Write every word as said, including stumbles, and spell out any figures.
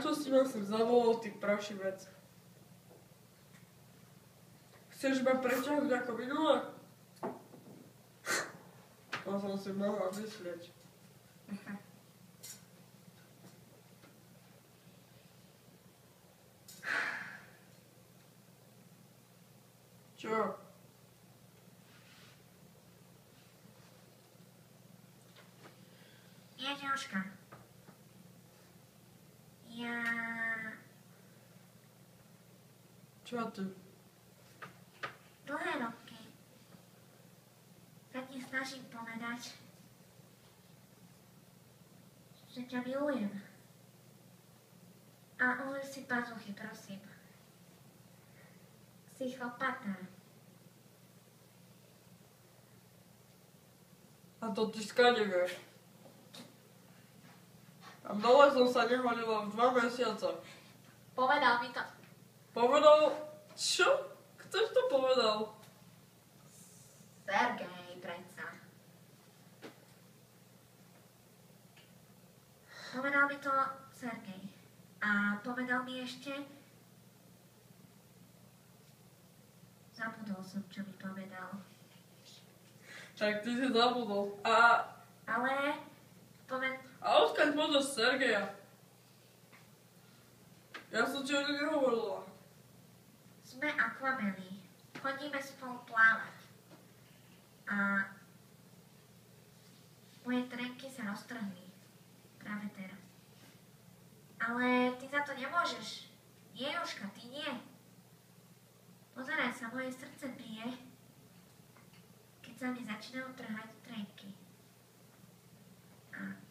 čo si ma sem zavolal, ty prašivec? Chceš ma preťahnuť ako minule? To som si mohla myslieť. Aha. Čo? Nie, Jožka. Ja... Čo ty? Dlhé roky sa ti snažím povedať, že ťa milujem. A umyj si pazuchy, prosím. Si chlopatá. A to ty skade vieš. A dole som sa nehodila v dva mesiace. Povedal mi to. Povedal... Čo? Kto to povedal? Sergej, predsa. Povedal mi to Sergej. A povedal mi ešte... Zabudol som, čo mi povedal. Tak ty si zabudol. A... Ale... Poved... A odkiaľ poznáš Sergeja? Ja som ti o nej nehovorila. Sme akvameli. Chodíme spolu plávať. A... Moje trenky sa roztrhli. Práve teraz. Ale ty za to nemôžeš. Nie, Jožka, ty nie. Pozeraj sa, moje srdce bije, keď sa mi začínajú trhať trenky. A